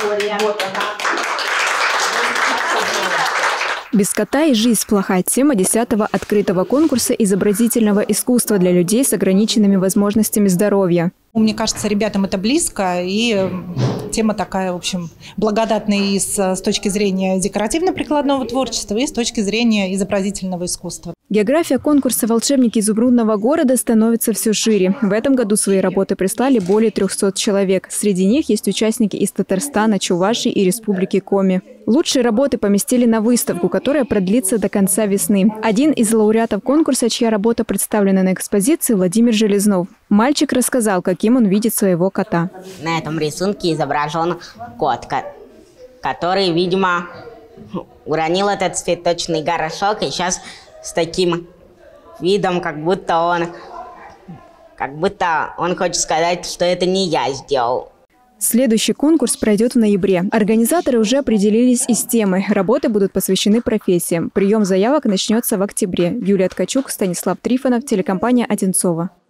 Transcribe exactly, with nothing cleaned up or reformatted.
Вот она. «Без кота и жизнь плохая» – тема десятого открытого конкурса изобразительного искусства для людей с ограниченными возможностями здоровья. Мне кажется, ребятам это близко, и тема такая, в общем, благодатная и с, с точки зрения декоративно-прикладного творчества, и с точки зрения изобразительного искусства. География конкурса «Волшебники изумрудного города» становится все шире. В этом году свои работы прислали более трёхсот человек. Среди них есть участники из Татарстана, Чувашии и Республики Коми. Лучшие работы поместили на выставку, которая продлится до конца весны. Один из лауреатов конкурса, чья работа представлена на экспозиции, Владимир Железнов. Мальчик рассказал, каким он видит своего кота. На этом рисунке изображен кот, который, видимо, уронил этот цветочный горошок и сейчас с таким видом, как будто он, как будто он хочет сказать, что это не я сделал. Следующий конкурс пройдет в ноябре. Организаторы уже определились и с темой. Работы будут посвящены профессиям. Прием заявок начнется в октябре. Юлия Ткачук, Станислав Трифонов, телекомпания «Одинцово».